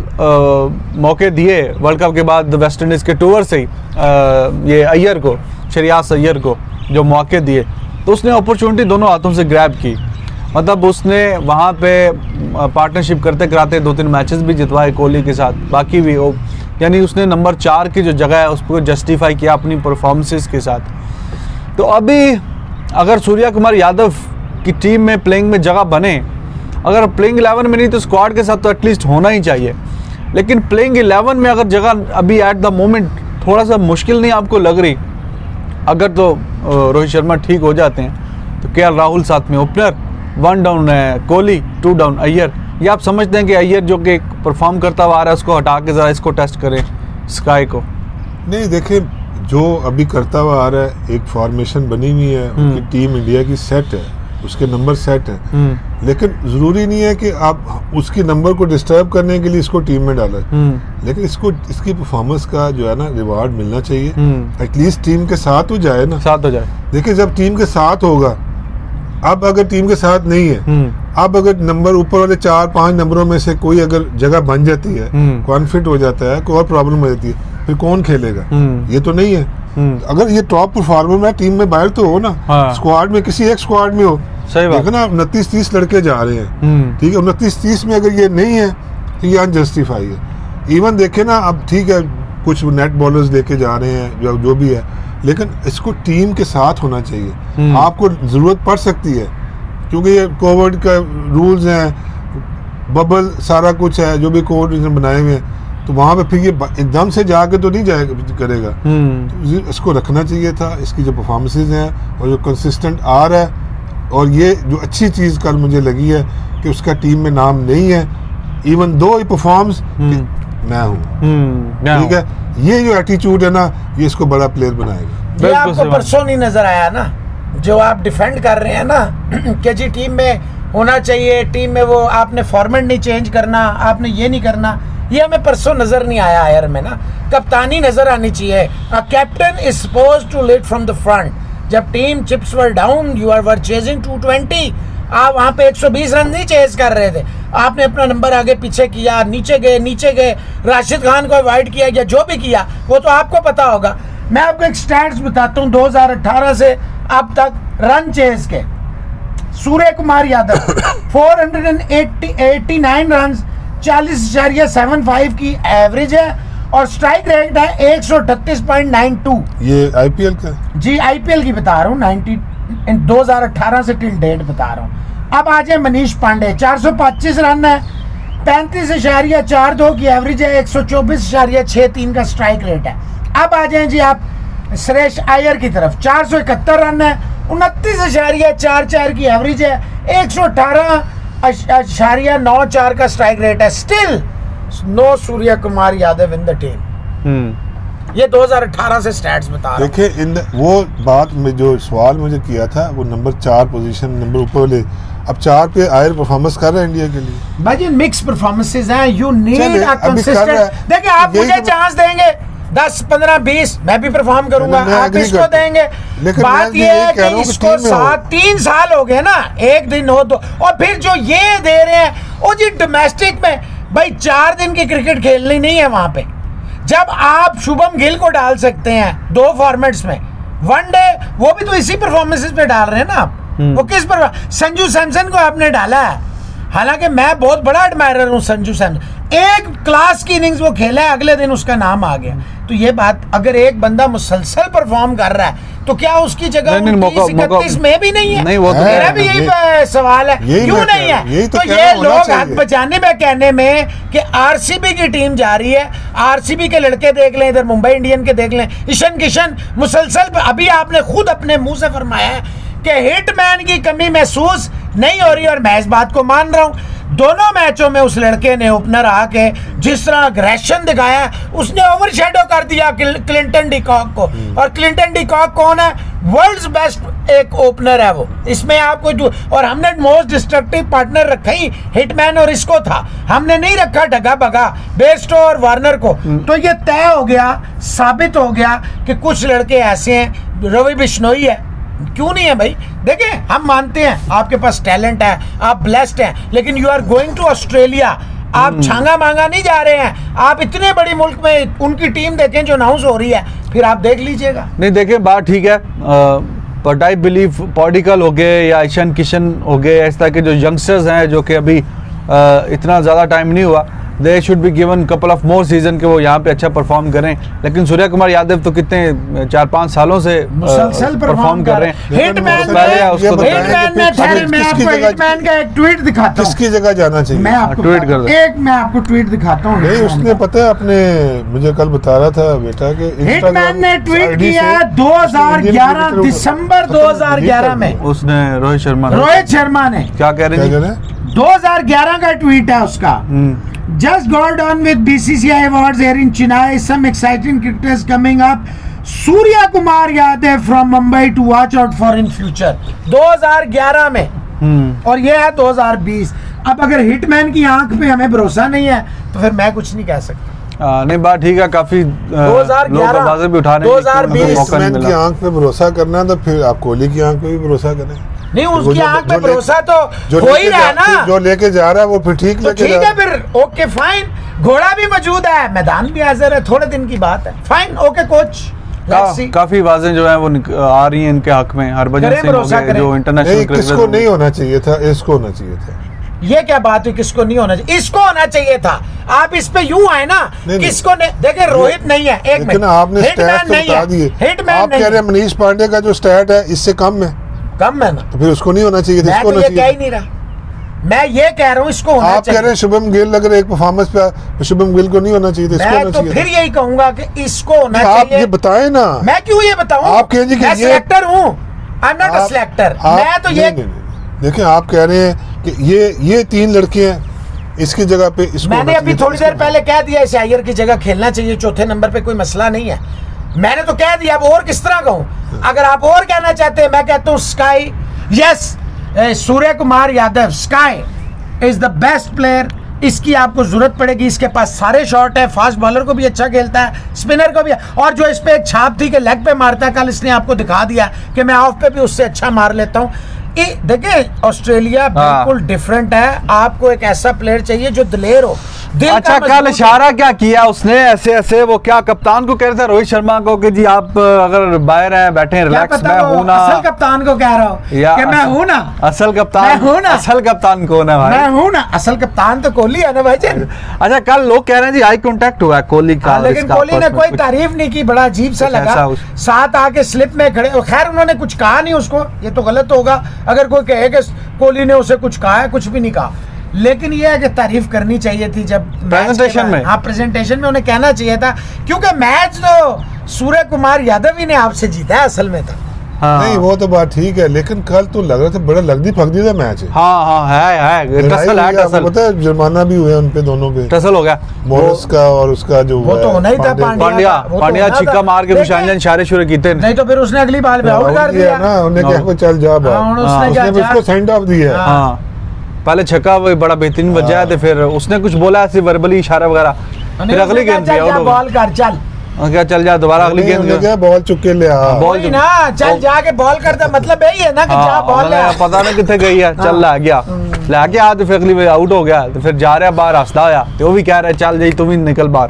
मौके दिए वर्ल्ड कप के बाद, वेस्ट इंडीज़ के टूर से ही आ, ये अय्यर को, श्रेयस अय्यर को जो मौके दिए, तो उसने अपॉर्चुनिटी दोनों हाथों से ग्रैब की। मतलब उसने वहाँ पे पार्टनरशिप करते कराते दो तीन मैचेस भी जितवाए कोहली के साथ, बाकी भी वो, यानी उसने नंबर चार की जो जगह है उसको जस्टिफाई किया अपनी परफॉर्मेंसेस के साथ। तो अभी अगर सूर्या कुमार यादव की टीम में प्लेइंग में जगह बने, अगर प्लेइंग इलेवन में नहीं तो स्क्वाड के साथ तो एटलीस्ट होना ही चाहिए, लेकिन प्लेइंग इलेवन में अगर जगह अभी एट द मोमेंट थोड़ा सा मुश्किल नहीं आपको लग रही? अगर तो रोहित शर्मा ठीक हो जाते हैं तो के एल राहुल साथ में ओपनर, वन डाउन है कोहली, टू डाउन अय्यर, ये आप समझते हैं कि अय्यर जो कि परफॉर्म करता हुआ आ रहा है उसको हटा के ज़रा इसको टेस्ट करें स्काई को? नहीं, देखिए जो अभी करता हुआ आ रहा है, एक फॉर्मेशन बनी हुई है, उनकी टीम इंडिया की सेट है, उसके नंबर सेट है, लेकिन ज़रूरी नहीं है कि आप उसकी नंबर को डिस्टर्ब करने के लिए इसको टीम में डालें, लेकिन इसको इसकी परफॉर्मेंस का जो है ना रिवार्ड मिलना चाहिए। एटलीस्ट टीम के साथ हो जाए ना, साथ हो जाए। देखिए जब टीम के साथ होगा, अब अगर टीम के साथ नहीं है, अब अगर नंबर ऊपर वाले चार पांच नंबरों में से कोई अगर जगह बन जाती है, कॉन्फ्लिक्ट हो जाता है, कोई और प्रॉब्लम हो जाती है, फिर कौन खेलेगा? ये तो नहीं है। अगर ये टॉप परफॉर्मर में टीम में बाहर तो हो ना, हाँ। स्क्वाड में किसी एक स्क्वाड में हो, सही बात। देखो ना उनतीस तीस लड़के जा रहे हैं, ठीक है, उनतीस तीस में अगर ये नहीं है तो ये अनजस्टिफाई है। इवन देखे ना, अब ठीक है कुछ नेट बॉलर्स लेके जा रहे हैं, जो जो भी है, लेकिन इसको टीम के साथ होना चाहिए। आपको जरूरत पड़ सकती है क्योंकि ये कोविड का रूल्स हैं, बबल सारा कुछ है, जो भी कोड इन्होंने बनाए हुए हैं, तो वहाँ पे फिर ये एकदम से जाके तो नहीं जाएगा करेगा। तो इसको रखना चाहिए था। इसकी जो परफॉर्मेंसेज हैं और जो कंसिस्टेंट आ रहा है, और ये जो अच्छी चीज़ कल मुझे लगी है कि उसका टीम में नाम नहीं है, इवन दो ही परफॉर्म्स मैं हूँ, ठीक है। ये जो एटीट्यूड है ना, ये इसको बड़ा प्लेयर बनाएगा। ये आपको परसों नहीं नजर आया ना, जो आप डिफेंड कर रहे हैं ना कि जी टीम में होना चाहिए, टीम में वो आपने फॉर्मेट नहीं चेंज करना, आपने ये नहीं करना, ये हमें परसों नजर नहीं आया आयर में ना। कप्तानी नजर आनी चाहिए। A captain is supposed to lead from the front. जब team chips were down, you are were chasing two twenty, आप वहां पे एक सौ बीस रन नहीं चेज कर रहे थे, आपने अपना नंबर आगे पीछे किया, नीचे गए नीचे गए, राशिद खान को अवॉइड किया या जो भी किया वो तो आपको पता होगा। मैं आपको एक स्टैट्स बताता हूँ दो हज़ार अठारह से अब तक रन चेज के। सूर्य कुमार यादव चार सौ नवासी रन, चालीस इशारिया सेवन फाइव की एवरेज है और स्ट्राइक रेट है एक सौ अड़तीस पॉइंट नाइन टू। ये आईपीएल का? जी आईपीएल की बता रहा हूँ, नाइनटी दो हज़ार अठारह से टिल डेट बता रहा हूँ। अब आ जाए मनीष पांडे, चार सौ पच्चीस रन है, पैंतीस इशारिया चार दो की एवरेज है, एक सौ चौबीस इशारिया छः तीन का स्ट्राइक रेट है। अब आ जाए जी आप सुरेश अय्यर की तरफ, चार सौ इकहत्तर रन है, उनतीस इशारिया चार चार की एवरेज है, एक सौ अठारह इशारिया नौ चार का स्ट्राइक रेट है। Still no Surya Kumar Yadav in the team. ये दो हज़ार अठारह से स्टैट्स बता रहा हूं। देखिए इन वो बात में जो सवाल मुझे किया था, वो नंबर चार पोजीशन नंबर ऊपर वाले, अब चार पे आयर परफॉर्मेंस कर रहे हैं इंडिया के लिए। भाई जी मिक्स परफॉर्मेंसेस हैं, यू नीड अ कंसिस्टेंट। देखिए आप मुझे चांस देंगे दस पंद्रह बीस, मैं भी परफॉर्म करूंगा, आप इसको देंगे। बात ये है कि इसको सात तीन साल हो गए ना, एक दिन हो तो, और फिर जो ये दे रहे हैं वो जी डोमेस्टिक में, भाई चार दिन की क्रिकेट खेलनी नहीं है वहां पे। जब आप शुभम गिल को डाल सकते हैं दो फॉर्मेट्स में, वन डे वो भी तो इसी परफॉर्मेंसेस पे डाल रहे हैं ना आप। वो किस पर, संजू सैमसन को आपने डाला है, हालांकि मैं बहुत बड़ा एडमायरर हूं संजू सैमसन, एक क्लास की इनिंग्स वो खेला है, अगले दिन उसका नाम आ गया। तो ये बात, अगर एक बंदा मुसलसल परफॉर्म कर रहा है तो क्या उसकी जगह उनतीस इकतीस में भी नहीं है? नहीं, वो तो मेरा भी यही सवाल है, क्यों नहीं है? तो ये लोग हक बचाने में कहने में कि आरसीबी की टीम जा रही है, आरसीबी के लड़के देख लें, इधर मुंबई इंडियन के देख लें, ईशान किशन मुसलसल, अभी आपने खुद अपने मुंह से फरमाया है कि हिटमैन की कमी महसूस नहीं हो रही, और मैं इस बात को मान रहा हूं। दोनों मैचों में उस लड़के ने ओपनर आके जिस तरह अग्रेशन दिखाया, उसने ओवरशैडो कर दिया क्लिंटन डिकॉक को। और क्लिंटन डिकॉक कौन है? वर्ल्ड्स बेस्ट एक ओपनर है वो, इसमें आपको, और हमने मोस्ट डिस्ट्रक्टिव पार्टनर रखा ही हिटमैन और इसको था, हमने नहीं रखा ढगा भगा बेस्टो और वार्नर को। तो ये तय हो गया, साबित हो गया कि कुछ लड़के ऐसे हैं। रवि बिश्नोई है, क्यों नहीं है भाई? देखिए हम मानते हैं आपके पास टैलेंट है, आप ब्लेस्ड हैं, लेकिन you are going to Australia, आप छांगा मांगा नहीं जा रहे हैं। आप इतने बड़ी मुल्क में उनकी टीम देखें जो अनाउंस हो रही है, फिर आप देख लीजिएगा। नहीं देखिए बात ठीक है, बट आई बिलीव पॉडिकल हो गए या ईशान किशन हो गए, इस तरह के जो यंगस्टर्स हैं जो कि अभी uh, इतना ज़्यादा टाइम नहीं हुआ, they should be given couple of more season के वो यहाँ पे अच्छा परफॉर्म करें। लेकिन सूर्य कुमार यादव तो कितने चार पाँच सालों से मुसलसल परफॉर्म कर रहे हैं। हिटमैन मैं आपको हिटमैन का एक ट्वीट दिखाता हूं, किसकी जगह जाना चाहिए, मैं आपको ट्वीट कर एक मैं आपको ट्वीट दिखाता हूं। नहीं उसने पता है, अपने मुझे कल बता रहा था बेटा कि हिटमैन ने ट्वीट किया दो हज़ार ग्यारह दिसंबर दो हज़ार ग्यारह में, उसने रोहित शर्मा रोहित शर्मा ने क्या कह रहे हैं, दो हज़ार ग्यारह का ट्वीट है उसका। Just got on with B C C I awards here in Chennai. Some exciting cricketers coming up. Surya Kumar Yadav from Mumbai to watch out for in future. दो हज़ार ग्यारह में, और ये है दो हज़ार बीस। अब अगर हिटमैन की आंख पे हमें भरोसा नहीं है तो फिर मैं कुछ नहीं कह सकता। आ, नहीं बात ठीक है, काफी दो हज़ार ग्यारह आवाजें भी उठा रहे हैं, दो हज़ार बीस हिटमैन की आंख पे भरोसा करना है तो फिर आप कोहली की आंख पे भी भरोसा करें। नहीं उसकी आंख पे भरोसा तो हो ही रहा है ना, जो लेके जा रहा है वो फिर ठीक तो लेके ठीक है, फिर ओके फाइन, घोड़ा भी मौजूद है, मैदान भी हाजिर है, थोड़े दिन की बात है, फाइन ओके कोच। का, काफी आवाजें जो है वो आ रही हैं इनके हक में। हरभजन सिंह हो गए जो इंटरनेशनल, किसको नहीं होना चाहिए था, इसको होना चाहिए था। ये क्या बात है, किसको नहीं होना चाहिए? इसको होना चाहिए था। आप इस पे यूं आए ना, किसको नहीं? देखिए रोहित नहीं है, एक मिनट, आपने स्टैट तो बता दिए, आप कह रहे हैं मनीष पांडे का जो स्टैट है इससे कम है, कम है ना, तो फिर उसको नहीं होना चाहिए था, इसको होना चाहिए। कह ही नहीं रहा, मैं ये कह रहा हूँ इसको होना आप कह चाहिए। रहे हैं शुभम गिल अगर एक परफॉर्मेंस पे तो शुभम गिल को नहीं होना चाहिए, तो इसको मैं होना तो चाहिए फिर था। यही कहूंगा कि इसको होना आप चाहिए। ये बताएं ना। मैं क्यों ये बताऊं? आप कहें जी कि मैं ये- सिलेक्टर हूँ, आई एम नॉट अ आप- सिलेक्टर। आप- मैं तो नहीं, ये नहीं, नहीं। देखें आप कह रहे हैं कि ये ये तीन लड़के हैं, इसकी जगह पे इसको मैंने होना अभी चाहिए था, थोड़ी देर इसको- पहले कह दिया इसे अय्यर की जगह खेलना चाहिए चौथे नंबर पे, कोई मसला नहीं है। मैंने तो कह दिया, अब और किस तरह कहूं? अगर आप और कहना चाहते हैं, मैं कहता हूं SKY, yes Surya Kumar Yadav SKY is the best player. इसकी आपको जरूरत पड़ेगी, इसके पास सारे शॉट है, फास्ट बॉलर को भी अच्छा खेलता है, स्पिनर को भी, और जो इस पे एक छाप थी कि लेग पे मारता है, कल इसने आपको दिखा दिया कि मैं ऑफ पे भी उससे अच्छा मार लेता हूँ। देखिए ऑस्ट्रेलिया बिल्कुल डिफरेंट है, आपको एक ऐसा प्लेयर चाहिए जो दिलेर हो, दिल का अच्छा, मजबूत कल हो। इशारा क्या किया उसने ऐसे ऐसे, वो क्या कप्तान को कह रहे थे रोहित शर्मा को कि जी आप अगर बाहर हैं बैठे हैं क्या रिलैक्स, पता मैं वो हूं ना। असल कप्तान को कह रहा हूँ या कि मैं असल- हूं ना, असल कप्तान, मैं हूं ना। असल कप्तान कौन है भाई? मैं हूं ना, असल कप्तान तो कोहली है ना भाई जी। अच्छा, कल लोग कह रहे हैं जी आई कांटेक्ट हुआ है कोहली का, हाँ, लेकिन इसका कोहली ने आपस में कोई कुछ- तारीफ नहीं की, बड़ा अजीब सा कुछ लगा। ऐसा उस- साथ आके स्लिप में खड़े, खैर उन्होंने कुछ कहा नहीं उसको, ये तो गलत होगा अगर कोई कहे कि कोहली ने उसे कुछ कहा है, कुछ भी नहीं कहा। लेकिन ये है कि तारीफ करनी चाहिए थी जब मैच के प्रेजेंटेशन बाद- में। हाँ प्रेजेंटेशन में उन्हें कहना चाहिए था, क्योंकि मैच तो सूर्य कुमार यादव ही ने आपसे जीता है असल में तो। हाँ। नहीं वो तो बात ठीक है, लेकिन कल तो लग रहा था बड़ा लगदी फगदी था मैच है। हाँ हाँ है है लड़ाई टसल हुई है, है, आपको टसल पता है जुर्माना भी हुआ उन पे दोनों पे, टसल हो गया। मोरस का और उसका जो वो तो होना ही था, पांड्या- पांड्या पांड्या वो तो पांड्या होना छिक्का था। मार के लेकिन- विशांजन इशारे शुरू कीते नहीं तो फिर उसने अगली बाल पे आउट कर आउट किया दिया ना, उन्हें क्या हाँ। चल जा हाँ, बाहर। उसने हाँ, क्या उसने जा- उसको सेंड ऑफ दिया है। हाँ। हाँ, पहले छक्का वो बड़ा बेहतरीन बच जाए, तो फिर उसने कुछ बोला ऐसे वर्बली इशारा वगैरह, फिर अगली गेंद पे आउट हो गया। बॉल कर चल, और क्या चल जा दोबारा अगली नहीं, उन्हें गेंद। क्या बॉल चुक के ले आ। बॉल वही ना, चल जाके बॉल करता, मतलब यही है ना कि जा हाँ, बॉल ले आ। मतलब पता नहीं कितने गई है, चल ला गया ला गया तो फिर अगली आउट हो गया, तो फिर जा रहा है बाहर, हंसता होया तो वो भी कह रहा है चल जाई तुम ही निकल बाहर,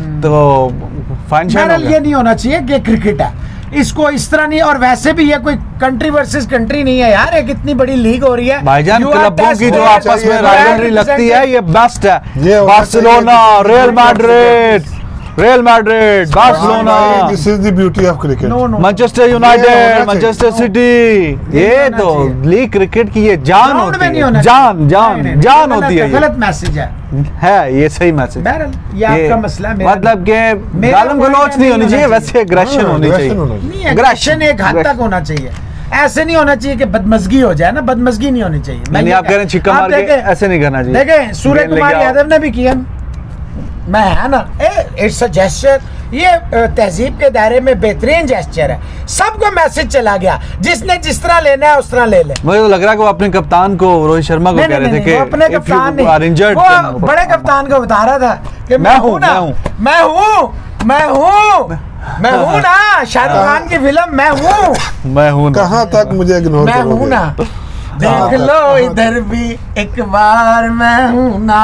तो फाइन शाइन हो बहरहाल ये गया। नहीं होना चाहिए कि क्रिकेट है, इसको इस तरह नहीं, और वैसे भी ये कोई कंट्री वर्सेस कंट्री नहीं है यार, एक इतनी बड़ी लीग हो रही है भाईजान, You are क्लबों test की जो player, आपस में चाहिए, राइवलरी लगती है ये बेस्ट है। ये होना बार्सिलोना, चाहिए। Real Madrid, Real Madrid, Barcelona, this is the beauty of cricket. No, no. Manchester ये यूनाइटेड, होना मैनचेस्टर चाहिए। सिटी, ये ये होना तो चाहिए। लीग क्रिकेट की ये जान Ground में होती नहीं है, होना जान चाहिए। जान नहीं, नहीं, जान गलत होती है है, ये। गलत मैसेज है। है ये सही मैसेज। बहरहाल ये आपका मसला है, मेरा मतलब के मेरा गालम point गलोच है, नहीं होनी नहीं चाहिए, होना वैसे एग्रेशन हाँ, होनी aggression चाहिए। होना चाहिए। नहीं, एग्रेशन एक हद तक होना चाहिए, ऐसे नहीं होना चाहिए कि बदमजगी हो जाए ना, बदमजगी नहीं होनी चाहिए। मैं नहीं ये आप कह रहे हैं छिक्का आप मार के देखें- ऐसे नहीं करना चाहिए। देखें सूर्य गेंद लेके कुमार आओ। यादव ने भी किया, मैं है ना, इट्स अ जेस्चर, ये अ, तहजीब के दायरे में बेहतरीन जेस्चर है, सबको मैसेज चला गया, जिसने जिस तरह लेना है उस तरह ले ले। मुझे तो लग रहा है कि वो अपने कप्तान को रोहित शर्मा को नहीं, कह नहीं, रहे थे नहीं, कि वो अपने if you कप्तान are नहीं, injured, वो then- बड़े कप्तान को बता रहा था कि मैं मैं हूं, हूं ना, मैं हूं। मैं हूं मैं हूं मैं हूं ना, शाहरुख खान की फिल्म मैं हूं मैं हूं ना। कहाँ तक मुझे इग्नोर मैं करोगे? हूं ना, देख कहाँ लो तक? इधर भी एक बार मैं हूं ना,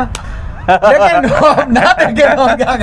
लेकिन वो ना देखे तो क्या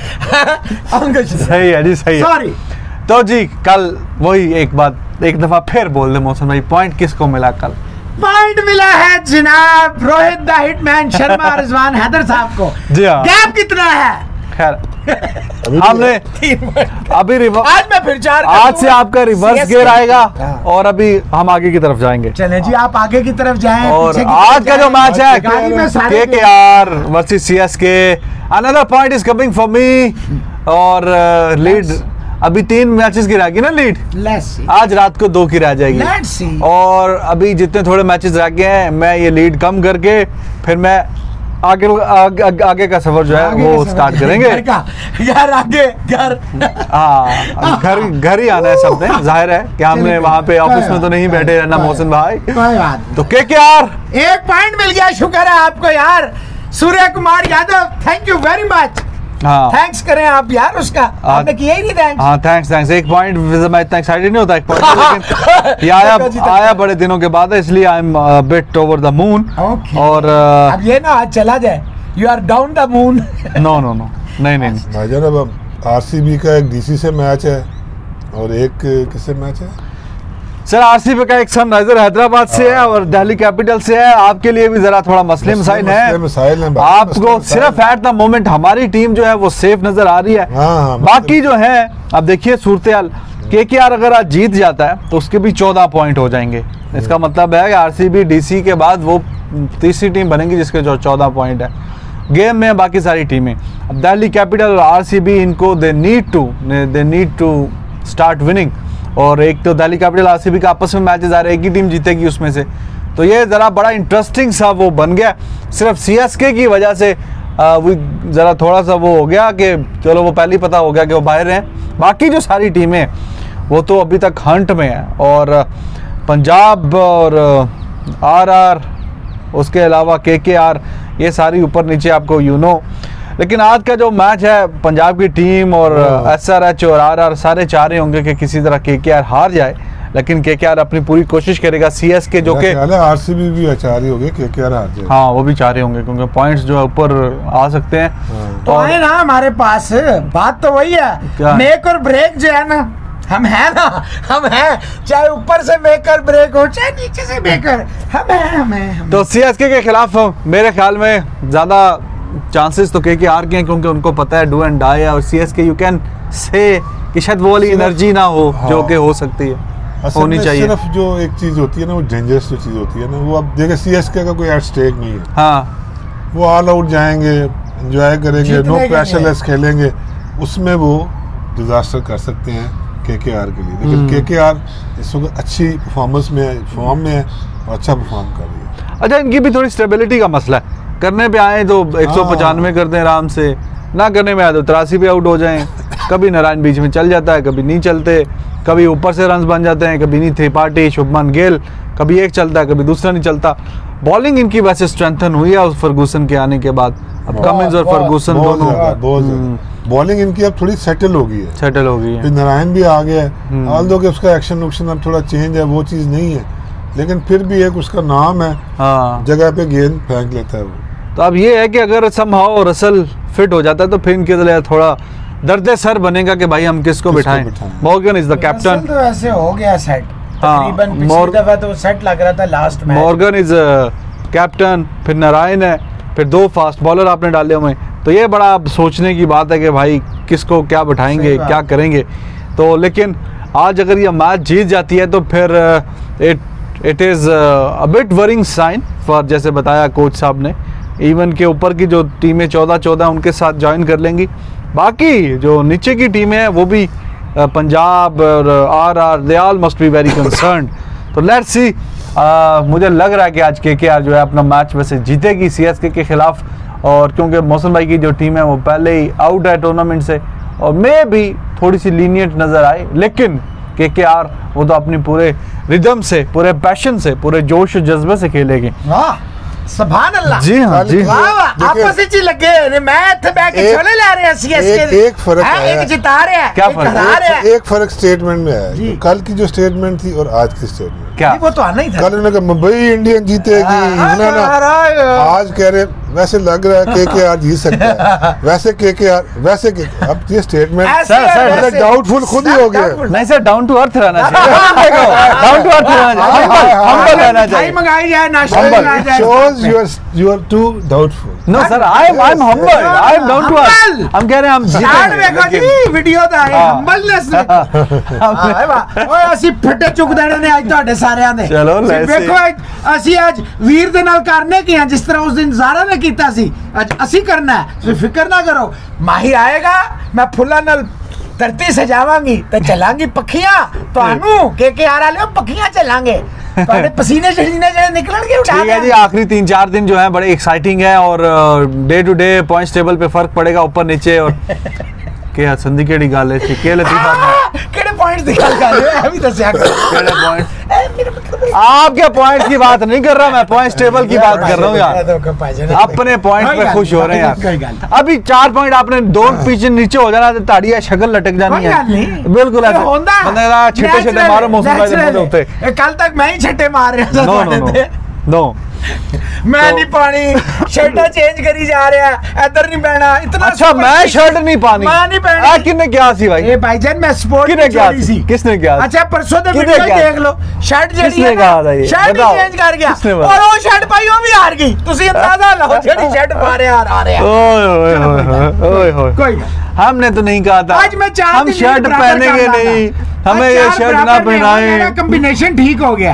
करें। सही है जी, सही है। सॉरी, तो जी कल वही एक बात एक दफा फिर बोल दे मौसम भाई, पॉइंट किसको मिला कल? पॉइंट मिला है जनाब रोहित द हिटमैन शर्मा रिजवान हैदर साहब को। जी हाँ। गैप कितना है? खैर अभी भी- हमने तीन मिनट। अभी रिवर्स, आज मैं फिर चार कर आज से दूंगा। आपका reverse C S K gear आएगा हाँ। और अभी हम आगे की तरफ जाएंगे। चले जी, आप आगे की तरफ जाएं, और पीछे की आज तरफ का जो जाएं। मैच है गाड़ी में सारे K K R versus C S K, another point is coming for me, और लीड अभी तीन मैचेस की रहेगी ना लीड, Let's see. आज रात को दो की रह जाएगी। Let's see. और अभी जितने थोड़े मैचेस रह गए हैं, मैं ये लीड कम करके फिर मैं आगे आगे, आगे, आगे का सफर जो है आगे वो के स्टार्ट समय- करेंगे। घर का, यार आगे घर। हाँ, घर घर ही आना है सबने, जाहिर है कि हमने चलिए, वहाँ पे ऑफिस में तो नहीं कोई बैठे रहना बात, मोहसिन भाई। कोई बात नहीं। तो के के आर एक पॉइंट मिल गया, शुक्र है आपको यार Surya Kumar Yadav, thank you very much. हाँ थैंक्स करें आप यार, उसका आपने किया ही नहीं थैंक्स। हाँ थैंक्स थैंक्स एक पॉइंट मैं इतना एक्साइटेड नहीं होता एक पॉइंट, लेकिन ये आया देखो जी, देखो। आया बड़े दिनों के बाद है, इसलिए I am bit over the moon. Okay. और uh, अब ये ना आज चला जाए, you are down the moon. No no no नहीं नहीं नहीं। भाईजान अब आरसीबी का एक डीसी से मैच है और एक किससे मैच है? सर आरसीबी का एक सनराइजर हैदराबाद से है और दिल्ली कैपिटल से है। आपके लिए भी जरा थोड़ा मसले मसाइल मसले है, मसाइल हैं, बाकी आपको मसले मसाइल सिर्फ एट द मोमेंट हमारी टीम जो है वो सेफ नजर आ रही है। हाँ, हाँ, बाकी जो है अब देखिए सूरत हाल, के के आर अगर आज जीत जाता है तो उसके भी चौदह पॉइंट हो जाएंगे। इसका मतलब है कि आरसीबी डीसी के बाद वो तीसरी टीम बनेगी जिसके जो चौदह पॉइंट है गेम में, बाकी सारी टीमें। अब दिल्ली कैपिटल और आरसीबी, इनको they need to they need to start winning. और एक तो दिल्ली कैपिटल आरसीबी का आपस में मैचेस आ रहे हैं, एक ही टीम जीतेगी उसमें से, तो ये ज़रा बड़ा इंटरेस्टिंग सा वो बन गया। सिर्फ सीएसके की वजह से आ, वो ज़रा थोड़ा सा वो हो गया कि चलो वो पहले ही पता हो गया कि वो बाहर हैं, बाकी जो सारी टीमें वो तो अभी तक हंट में है। और पंजाब और आरआर, उसके अलावा केकेआर, ये सारी ऊपर नीचे आपको यू नो। लेकिन आज का जो मैच है, पंजाब की टीम और एसआरएच और आरआर सारे चाह रहे होंगे कि किसी तरह केकेआर हार जाए, लेकिन केकेआर अपनी पूरी कोशिश करेगा। सीएसके जो कि आरसीबी भी चाह रही होगी केकेआर हार जाए, हाँ वो भी चाह रहे होंगे क्योंकि पॉइंट्स जो है ऊपर आ सकते हैं। तो आए ना हमारे पास, बात तो वही है, मेक और ब्रेक जो है ना, हम हैं ना, हम हैं, चाहे ऊपर से मेकर ब्रेक हो चाहे नीचे से मेकर, हम हैं हम हैं। तो सीएसके के खिलाफ मेरे ख्याल में ज़्यादा चांसेस तो केकेआर के हैं, क्योंकि उनको पता है डू एंड डाई है। और सीएसके यू कैन से कि शायद वो वाली एनर्जी ना हो, हाँ, जो कि हो सकती है, होनी चाहिए। सिर्फ जो एक चीज़ होती है ना, वो डेंजरस जो चीज़ होती है ना, वो अब देखिए सीएसके का कोई एट स्टेक नहीं है, हाँ वो ऑल आउट जाएंगे, एंजॉय करेंगे, नो प्रेशरलेस खेलेंगे, उसमें वो डिजास्टर कर सकते हैं केकेआर के लिए। लेकिन केकेआर इस वक्त अच्छी परफॉर्मेंस में फॉर्म में है और अच्छा परफॉर्म कर रही है। अच्छा, इनकी भी थोड़ी स्टेबिलिटी का मसला है, करने पे आए तो एक सौ पचानवे कर दें आराम से, ना करने में आए तो तिरासी पे आउट हो जाएं। कभी नारायण बीच में चल जाता है, कभी नहीं चलते, कभी ऊपर से रन्स बन जाते हैं, कभी नहीं। त्रिपाठी, शुभमन गिल, कभी एक चलता है कभी दूसरा नहीं चलता। बॉलिंग इनकी वैसे स्ट्रेंथन हुई है उस फर्गूसन के आने के बाद। अब कमिंस और फर्गूसन दोनों, बॉलिंग इनकी अब थोड़ी सेटल हो गई है, सेटल हो गई है। नारायण भी आ गया है, ऑल दो कि उसका एक्शन उक्शन अब थोड़ा चेंज है, वो चीज़ नहीं है, लेकिन फिर भी एक उसका नाम है, हाँ, जगह पे गेंद फेंक लेता है वो। तो अब ये है कि अगर समहाउ रसल फिट हो जाता है तो फिर इनके लिए थोड़ा दर्द सर बनेगा कि भाई हम किसको बिठाएं। मॉर्गन इज द कैप्टन, तो ऐसे हो गया सेट, तकरीबन पिछली दफा तो सेट लग रहा था last match. Morgan is captain, फिर नारायण है, फिर दो फास्ट बॉलर आपने डाले हुए, तो ये बड़ा सोचने की बात है कि भाई किसको क्या बिठाएंगे, क्या करेंगे। तो लेकिन आज अगर ये मैच जीत जाती है तो फिर it it is a bit worrying sign for, जैसे बताया कोच साहब ने, इवन के ऊपर की जो टीमें चौदह चौदह उनके साथ ज्वाइन कर लेंगी, बाकी जो नीचे की टीमें हैं वो भी पंजाब और R R they all must be very concerned. तो लेट्स सी, मुझे लग रहा है कि आज केकेआर जो है अपना मैच वैसे जीतेगी सीएसके के खिलाफ, और क्योंकि मौसम भाई की जो टीम है वो पहले ही आउट है टूर्नामेंट से और मे भी थोड़ी सी लीनियंट नज़र आए, लेकिन केकेआर वो तो अपनी पूरे रिदम से, पूरे पैशन से, पूरे जोश जज्बे से खेलेगी। वाह, सुभान अल्लाह। जी हाँ, जी वाह वाह, आपस में लगे मैं इत्थे बैठ के छोले ला रहे हैं सीएसके, एक फर्क है, एक जिता रहे हैं, क्या फर्क? एक फर्क स्टेटमेंट में है, कल की जो स्टेटमेंट थी और आज की स्टेटमेंट क्या, वो तो आना ही था। कल उन्होंने कहा मुंबई इंडियन जीतेगी, आज कह रहे वैसे लग रहा है केकेआर जीत सकता है, वैसे केकेआर वैसे के, अब ये स्टेटमेंट डाउटफुल खुद ही हो गया। नहीं सर, डाउन टू अर्थ रहना चाहिए, डाउन टू अर्थ रहना चाहिए, हम्बल रहना चाहिए, मंगाई जाए, नाश्ता मंगाया जाए। shows you are you are too doubtful. No sir, I am I am humble. I am down to earth. हम कह रहे हैं हम जीतेंगे। देखो जी वीडियो दा है हम्बलनेस ने। हां वाह, ओए ਅਸੀਂ ਫੱਟੇ ਚੁੱਕ ਦੇਣੇ ਨੇ ਅੱਜ ਤੁਹਾਡੇ ਸਾਰਿਆਂ ਦੇ। ਚਲੋ ਦੇਖੋ ਅਸੀਂ ਅੱਜ ਵੀਰ ਦੇ ਨਾਲ ਕਰਨੇ ਕੀ ਆ, ਜਿਸ ਤਰ੍ਹਾਂ ਉਸ ਦਿਨ ਜ਼ਾਰਾ ਨੇ ਕੀਤਾ ਸੀ, ਅੱਜ ਅਸੀਂ ਕਰਨਾ ਹੈ। ਤੁਸੀਂ ਫਿਕਰ ਨਾ ਕਰੋ, ਮਾਹੀ ਆਏਗਾ, ਮੈਂ ਫੁੱਲਾਂ ਨਾਲ धरती सजावांगी तो चलांगी पखियां, ਤੁਹਾਨੂੰ केकेआर वाले पखियां चलांगे, तो पसीने शरीने जो निकलेंगे उठा ठीक है जी। आखिरी तीन चार दिन जो है बड़े एक्साइटिंग है और day to day points table पे फर्क पड़ेगा ऊपर नीचे। और क्या संधि केड़ी गल है के लतीफा केड़े पॉइंट्स दी गल कर रहे हो, अभी दसया केड़े पॉइंट्स? आपके पॉइंट्स की बात नहीं कर रहा मैं, पॉइंट्स टेबल की बात कर रहा हूं यार, अपने पॉइंट्स पे खुश हो रहे हैं यार। अभी चार पॉइंट आपने दो पीछे नीचे हो जाना तो ताड़ी शक्ल लटक जानी है, बिल्कुल ऐसा बंदे दा छिट्टे छिट्टे मारो मौसम भाई दे मुंह पे। कल तक मैं ही छट्टे मार रहा था। नो नो नो मैं नहीं पानी, शर्टा चेंज करी जा रहा है, इधर नहीं पहना इतना। अच्छा मैं शर्ट नहीं पानी, मैं नहीं पहना। किसने क्या सी भाई? ए भाईजान मैं स्पोर्ट किसने क्या सी? किसने क्या? अच्छा परसों तो वीडियो देख लो, शर्ट जेडी है ना, शर्ट चेंज कर गया और वो शर्ट पाई वो भी हार गई। तुसी अंदाजा लो जेडी शर्ट पा रहे हार आ रहे हैं। ओए ओए ओए ओए कोई हमने तो नहीं कहा था आज मैं चार हम शर्ट पहनेंगे नहीं, हमें ये शर्ट ना पहनाएं। मेरा कॉम्बिनेशन ठीक हो गया,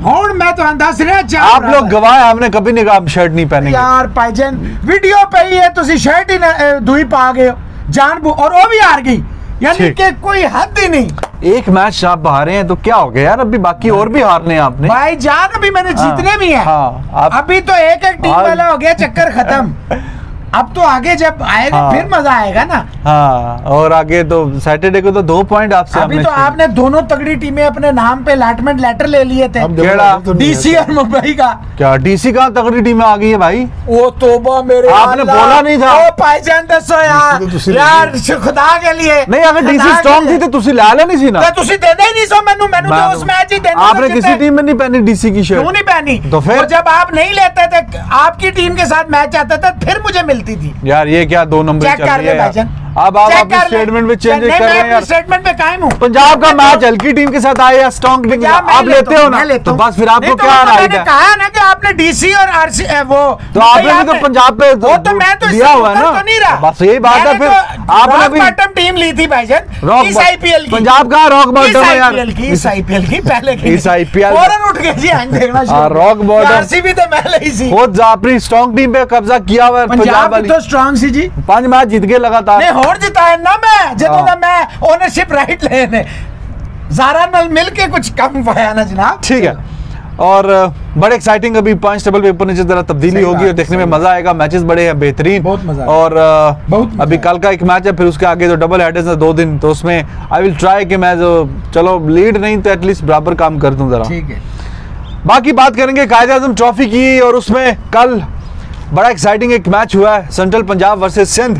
हूं मैं तो दस रहा आप लोग गवाह हैं, हमने कभी नहीं कहा आप शर्ट नहीं पहनेंगे यार भाईजान वीडियो पे ही है तुसी शर्ट ही ना दुई पा गए हो जान बू और वो भी हार गई यानी कि कोई हद ही नहीं। एक मैच आप हारे हैं तो क्या हो गया यार, अभी बाकी और भी हारने हैं आपने भाई जान अभी मैंने जीतने भी है। हाँ, आप, अभी तो एक एक टीम वाला हो गया चक्कर खत्म। अब तो आगे जब आएगा हाँ, फिर मजा आएगा ना। हाँ और आगे तो सैटरडे को तो दो पॉइंट आपसे अभी तो आपने दोनों तगड़ी टीमें अपने नाम पे अलॉटमेंट लेटर ले लिए थे तो डीसी और मुंबई का। क्या डीसी का तगड़ी टीमें आ गई है भाई? वो तोबा मेरे आपने बोला नहीं था। ओ भाईजान दसो यार यार खुदा के लिए नहीं अगर डीसी स्ट्रांग थी तो तुसी ला लेनी सी ना। तुसी दे दे नहीं सो मैनू मैनू तो उस मैच ही देना। आपने किसी टीम में नहीं पहनी डीसी की शर्ट? क्यों नहीं पहनी? तो फिर जब आप नहीं लेते थे आपकी टीम के साथ मैच आता था फिर मुझे मिलती थी यार। ये क्या दो नंबर चल रही है यार। अब आप अपने स्टेटमेंट में चेंज कर रहे हैं यार। स्टेटमेंट में कायम हूं। पंजाब का मैच हल्की टीम के साथ आए या स्ट्रांग टीम आप लेते हो ना तो बस फिर आपको क्या राइट है? कहा ना कि आपने डीसी और आरसी वो तो आपने भी तो पंजाब पे वो तो मैं तो दिया हुआ है ना। तो नहीं रहा बस यही बात है। फिर आपने भी बॉटम टीम ली थी भाईजान इस आईपीएल की। पंजाब का रॉक बॉटम है यार। इस आईपीएल की पहले की इस आईपीएल फौरन उठ गए जी आज देखना शुरू। रॉक बॉटम आरसीबी तो मैं ली थी। खुद अपनी स्ट्रांग टीम पे कब्जा किया हुआ है पंजाब वाली तो स्ट्रांग सी जी। पांच मैच जीत के लगातार नहीं होर जिताया ना मैं जितना मैं ओनरशिप राइट लेने ज़ारा नाल मिलके कुछ कम पाया ना जनाब। ठीक है और बड़े एक्साइटिंग अभी पांच टेबल पे ऊपर नीचे जरा तब्दीली होगी और देखने में मजा आएगा। मैचेस बड़े हैं बेहतरीन बहुत मजा और बहुत अभी कल का एक मैच है फिर उसके आगे जो डबल हेडर्स है दो दिन तो उसमें आई विल ट्राई कि मैं जो चलो लीड नहीं तो एटलीस्ट बराबर काम कर दूं जरा। ठीक है बाकी बात करेंगे कायदे आजम ट्रॉफी की और उसमें कल बड़ा एक्साइटिंग एक मैच हुआ है सेंट्रल पंजाब वर्सेस सिंध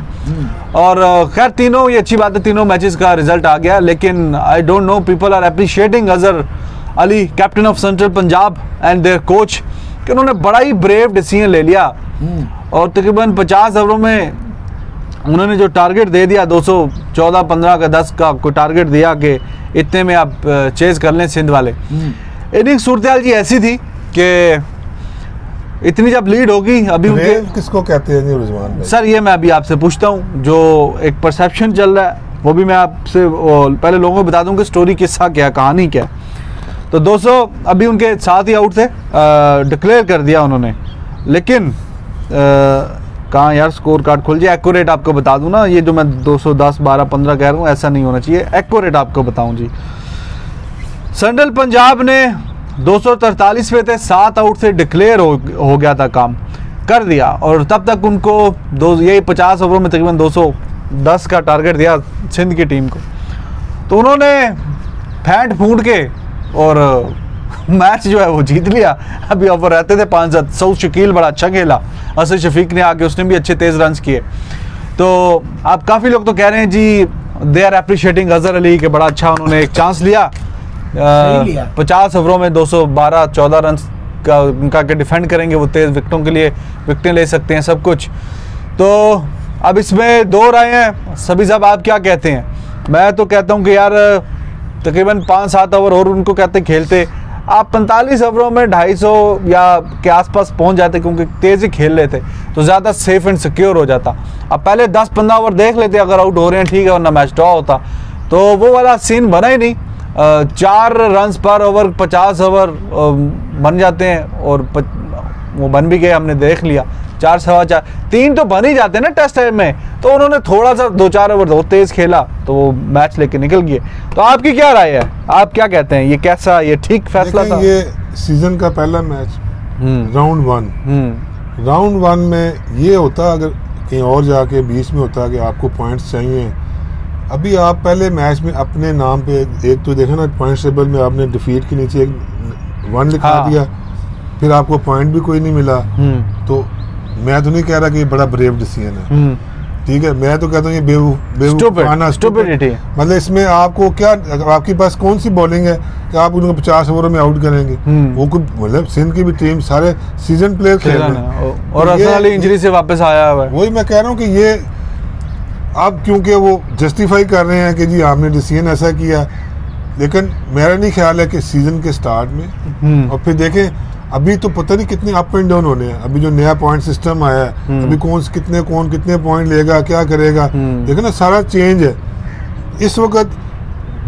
और खैर तीनों ये अच्छी बात है तीनों मैचेस का रिजल्ट आ गया लेकिन I don't know people are appreciating Azhar Ali captain of central Punjab and their coach कि उन्होंने बड़ा ही ब्रेव डिसीजन ले लिया और तकरीबन पचास ओवरों में उन्होंने जो टारगेट दे दिया दो सौ चौदह पंद्रह का दस का कोई टारगेट दिया कि इतने में आप चेज कर लें सिंध वाले। इनिंग सूरत हाल जी ऐसी थी कि इतनी जब लीड होगी अभी उनके किसको कहते हैं रिजवान भाई? सर ये मैं अभी आपसे पूछता हूँ जो एक परसेप्शन चल रहा है वो भी मैं आपसे पहले लोगों को बता दूं कि स्टोरी किस्सा क्या कहानी क्या। तो दो सौ अभी उनके साथ ही आउट थे डिक्लेयर कर दिया उन्होंने लेकिन कहाँ यार स्कोर कार्ड खुल जाए एक्यूरेट आपको बता दूं ना ये जो मैं दो सौ दस बारह पंद्रह कह रहा हूँ ऐसा नहीं होना चाहिए एक्यूरेट आपको बताऊं जी। सेंट्रल पंजाब ने दो सौ तरतालीस पे थे सात आउट से डिक्लेयर हो, हो गया था काम कर दिया और तब तक उनको दो यही पचास ओवरों में तकरीबन दो सौ दस का टारगेट दिया सिंध की टीम को तो उन्होंने फेंट फूंट के और मैच जो है वो जीत लिया। अभी ओवर रहते थे पाँच सात सौ शकील बड़ा अच्छा खेला असद शफीक ने आके उसने भी अच्छे तेज रन किए तो आप काफ़ी लोग तो कह रहे हैं जी they are appreciating Azhar Ali के बड़ा अच्छा उन्होंने एक चांस लिया पचास ओवरों में दो सौ बारह चौदह रन का उनका के डिफेंड करेंगे वो तेज विकेटों के लिए विकेटें ले सकते हैं सब कुछ। तो अब इसमें दो राय हैं सभी साहब आप क्या कहते हैं? मैं तो कहता हूं कि यार तकरीबन पाँच सात ओवर और उनको कहते खेलते आप पैंतालीस ओवरों में ढाई सौ या के आसपास पहुंच जाते क्योंकि तेज़ ही खेल लेते तो ज़्यादा सेफ एंड सिक्योर हो जाता। अब पहले दस पंद्रह ओवर देख लेते अगर आउट हो रहे हैं ठीक है वरना मैच ड्रॉ होता तो वो वाला सीन बना ही नहीं। चार रन्स पर ओवर पचास ओवर बन जाते हैं और पच, वो बन भी गए हमने देख लिया चार सवा चार तीन तो बन ही जाते हैं ना टेस्ट में तो उन्होंने थोड़ा सा दो चार ओवर बहुत तेज खेला तो वो मैच लेके निकल गए। तो आपकी क्या राय है आप क्या कहते हैं ये कैसा ये ठीक फैसला था? ये सीजन का पहला match round one round one में ये होता अगर कहीं और जाके बीच में होता कि आपको पॉइंट्स चाहिए अभी आप पहले मैच में अपने नाम पे एक तो देखा ना पॉइंट टेबल में आपने डिफीट के नीचे एक वन लिखा हाँ। दिया फिर आपको पॉइंट भी कोई नहीं मिला तो मैं तो नहीं कह रहा कि ये बड़ा ब्रेव डिसीजन है ठीक है मैं तो कहता हूँ ये बेवकूफाना स्टूपिडिटी मतलब इसमें आपको क्या आपके पास कौन सी बॉलिंग है कि आप उनको पचास ओवरों में आउट करेंगे वो कोई मतलब सिंध की भी टीम सारे सीजन प्लेयर खेल रहे हैं और अजहर अली इंजरी से वापस आया हुआ है वही मैं कह रहा हूँ कि ये अब क्योंकि वो जस्टिफाई कर रहे हैं कि जी आपने डिसीजन ऐसा किया लेकिन मेरा नहीं ख्याल है कि सीजन के स्टार्ट में और फिर देखें अभी तो पता नहीं कितने अप एंड डाउन होने हैं अभी जो नया पॉइंट सिस्टम आया है अभी कौन कितने कौन कितने पॉइंट लेगा क्या करेगा देखें ना सारा चेंज है इस वक्त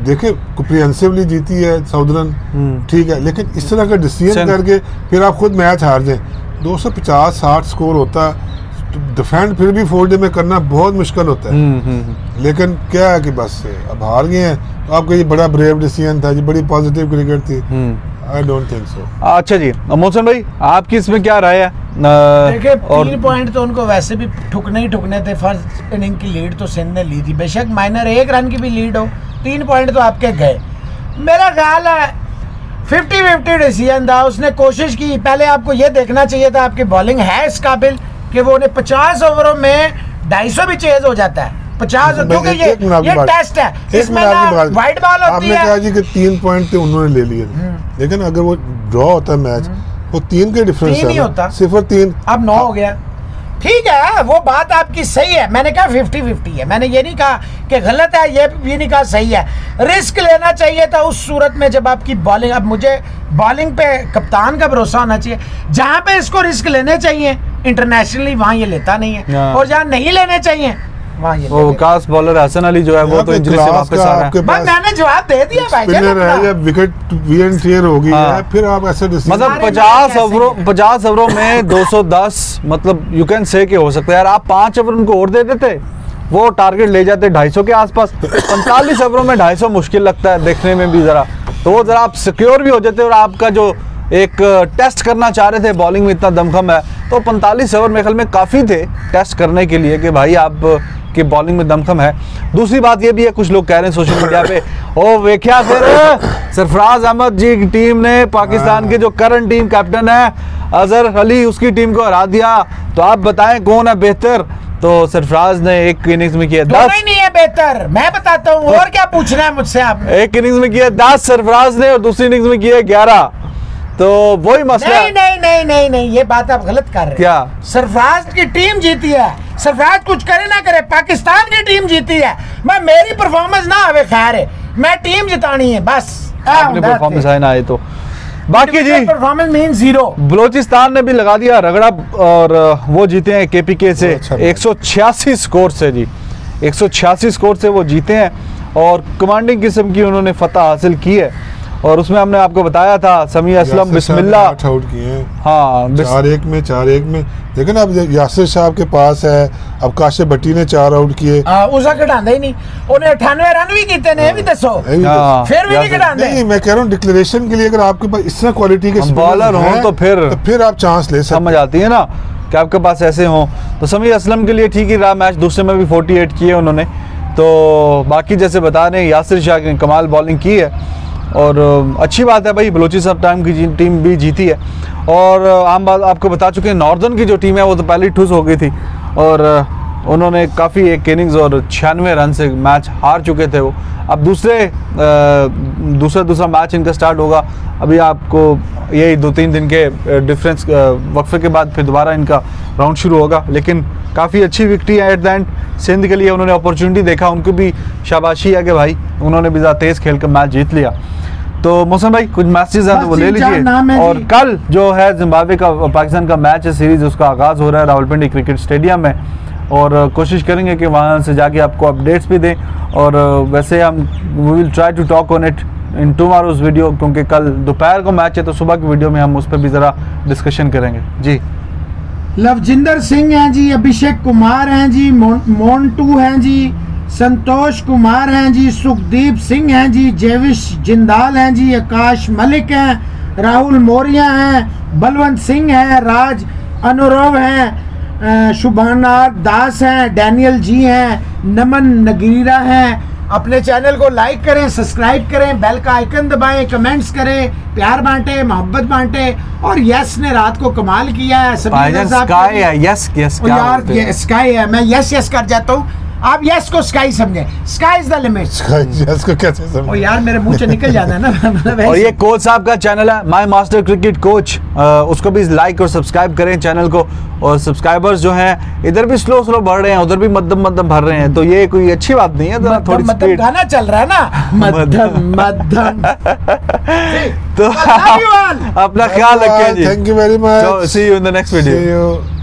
देखिए कॉम्प्रिहेंसिवली जीती है साउदर्न, ठीक है, लेकिन इस तरह का डिसीजन करके फिर आप खुद मैच हार जाए, दो सौ पचास साठ स्कोर होता है, डिफेंड फिर भी फोर डे में करना बहुत मुश्किल होता है। लेकिन क्या है कि बस अब हार गए हैं, तो आपका ये बड़ा ब्रेव डिसीजन था, ये बड़ी पॉजिटिव क्रिकेट थी। I don't think so. अच्छा जी मोहसिन भाई आपकी इसमें क्या राय है? देखिए तीन पॉइंट तो उनको वैसे भी ठुकने ही ठुकने थे। फर्स्ट इनिंग की लीड तो सिंध ने ली थी, बेशक माइनर एक रन की भी लीड हो, तीन पॉइंट तो आपके गए। मेरा ख्याल है फिफ्टी फिफ्टी डिसीजन था। उसने कोशिश की, पहले आपको ये देखना चाहिए था आपकी बॉलिंग है इस काबिल कि वो उन्हें पचास ओवरों में ढाई सौ भी चेज हो जाता है। पचास क्योंकि ये ये टेस्ट है, इसमें ना वाइड बॉल होती है। आपने कहा जी कि तीन पॉइंट थे उन्होंने ले लिए, लेकिन अगर वो ड्रॉ होता है मैच, वो तीन के डिफरेंस तीन ही होता, सिर्फ तीन, अब नौ हो गया। ठीक है वो बात आपकी सही है, मैंने कहा फिफ्टी फिफ्टी है, मैंने ये नहीं कहा कि गलत है, ये भी नहीं कहा सही है। रिस्क लेना चाहिए था उस सूरत में जब आपकी बॉलिंग, अब मुझे बॉलिंग पे कप्तान का भरोसा होना चाहिए। जहां पे इसको रिस्क लेने चाहिए इंटरनेशनली वहां ये लेता नहीं है, और जहां नहीं लेने चाहिए वहां ये वो कास्ट बॉलर हसन अली जो है वो तो इंजरी से वापस आ रहा है। मैंने जवाब दे दिया भाई, स्पिनर है या विकेट वीएन टीयर होगी है, फिर आप ऐसे मतलब पचास ओवरों पचास ओवरों में दो सौ दस, मतलब यू कैन से कि हो सकता है यार आप पांच ओवर उनको और दे देते, वो टारगेट ले जाते ढाई सौ के आसपास। पैंतालीस ओवरों में ढाई सौ मुश्किल लगता है देखने में भी जरा, तो वो जरा आप सिक्योर भी हो जाते और आपका जो एक टेस्ट करना चाह रहे थे बॉलिंग में इतना दमखम है, तो पैंतालीस ओवर मेरे ख्याल में काफ़ी थे टेस्ट करने के लिए कि भाई आप की बॉलिंग में दमखम है। दूसरी बात ये भी है, कुछ लोग कह रहे हैं सोशल मीडिया पे, ओ वेख्या फिर सरफराज अहमद जी की टीम ने पाकिस्तान के जो करंट टीम कैप्टन है अजहर अली उसकी टीम को हरा दिया, तो आप बताएं कौन है बेहतर? तो सरफराज ने एक इनिंग्स में किया दस, ही नहीं है बेहतर, मैं बताता हूँ, और क्या पूछना है मुझसे आपने? एक इनिंग्स में किया दस सरफराज ने और दूसरी इनिंग्स में किया ग्यारह, तो वही मसला। नहीं नहीं नहीं नहीं नहीं ये बात आप गलत कर रहे हैं। क्या सरफराज की टीम जीती है, सरफराज कुछ करे ना करे पाकिस्तान की टीम जीती है। मैं मेरी परफॉर्मेंस ना आवे खैर है, मैं टीम जितानी है बस। अपनी परफॉर्मेंस आए ना आए तो बाकी जी परफॉर्मेंस मीन जीरो। बलोचिस्तान ने भी लगा दिया रगड़ा और वो जीते हैं केपीके से एक सौ छियासी स्कोर से जी, एक सौ छियासी स्कोर से वो जीते हैं और कमांडिंग किस्म की उन्होंने फतह हासिल की है। और उसमें हमने आपको बताया था समी असलम बिस्मिल्लाह आउट किए, हाँ चार एक में चार एक में, लेकिन अब यासिर साहब के पास है, अब काशिफ भट्टी ने चार आउट किए, उसका घटांदा ही नहीं, उन्हें अठानवे रन भी किए ने, भी दसो फिर भी नहीं घटांदे। नहीं मैं कह रहा हूँ डिक्लेरेशन के लिए अगर आपके पास इस तरह क्वालिटी के बॉलर हो तो फिर तो फिर आप चांस ले सकते, समझ आती है ना कि आपके पास ऐसे हो। तो समी असलम के लिए ठीक ही रहा मैच, दूसरे में भी अड़तालीस किए उन्होंने। तो बाकी जैसे बता रहे हैं यासिर शाह ने कमाल बॉलिंग की है और अच्छी बात है भाई, बलोचिस्तान की टीम भी जीती है। और आम बात आपको बता चुके हैं नॉर्दर्न की जो टीम है वो तो पहले ही ठुस हो गई थी और उन्होंने काफ़ी एक इनिंग्स और छियानवे रन से मैच हार चुके थे वो। अब दूसरे दूसरा दूसरा मैच इनका स्टार्ट होगा, अभी आपको यही दो तीन दिन के डिफरेंस वक्फे के बाद फिर दोबारा इनका राउंड शुरू होगा। लेकिन काफ़ी अच्छी विक्ट्री है एट द एंड सिंध के लिए, उन्होंने अपॉर्चुनिटी देखा, उनको भी शाबाशी है कि भाई उन्होंने भी ज़्यादा तेज़ खेल कर मैच जीत लिया। तो मोहसिन भाई कुछ मैसेज हैं तो वो ले लीजिए। और कल जो है जिम्बाब्वे का पाकिस्तान का मैच है सीरीज, उसका आगाज़ हो रहा है रावलपिंडी क्रिकेट स्टेडियम में और कोशिश करेंगे कि वहाँ से जाके आपको अपडेट्स भी दें। और वैसे हम we will try to talk on it in tomorrow's video, क्योंकि कल दोपहर को मैच है तो सुबह की वीडियो में हम उस पर भी ज़रा डिस्कशन करेंगे जी। लवजिंदर सिंह हैं जी, अभिषेक कुमार हैं जी, मोन्टू हैं जी, संतोष कुमार हैं जी, सुखदीप सिंह हैं जी, जेविश जिंदाल हैं जी, आकाश मलिक हैं, राहुल मौर्य हैं, बलवंत सिंह हैं, राज अनुरव हैं, शुभानाथ दास हैं, डैनियल जी हैं, नमन नगीरा हैं। अपने चैनल को लाइक करें, सब्सक्राइब करें, बेल का आइकन दबाएं, कमेंट्स करें, प्यार बांटे, मोहब्बत बांटे। और यस ने रात को कमाल किया है, स्काई है, यस यस यार ये स्काई है, मैं यस यस कर जाता हूँ, आप यस को स्काई समझे, sky is the limit. Yes को कैसे समझे? ओ यार मेरे मुंह से निकल जाता है ना। और ये कोच साहब का चैनल है माय मास्टर क्रिकेट कोच, उसको भी लाइक और सब्सक्राइब करें चैनल को। और सब्सक्राइबर्स जो हैं इधर भी स्लो स्लो बढ़ रहे हैं, उधर भी मध्यम मध्यम भर रहे हैं, तो ये कोई अच्छी बात नहीं है। तो थोड़ी स्पीड गाना चल रहा है ना, मध्यम मध्यम। तो अपना ख्याल रखें जी, thank you very much, see you in the next video.